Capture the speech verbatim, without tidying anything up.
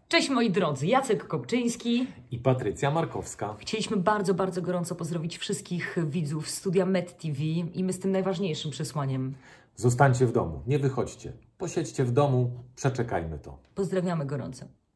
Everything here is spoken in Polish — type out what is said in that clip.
Cześć moi drodzy, Jacek Kopczyński i Patrycja Markowska. Chcieliśmy bardzo, bardzo gorąco pozdrowić wszystkich widzów Studia Med T V i my z tym najważniejszym przesłaniem. Zostańcie w domu, nie wychodźcie. Posiedźcie w domu, przeczekajmy to. Pozdrawiamy gorąco.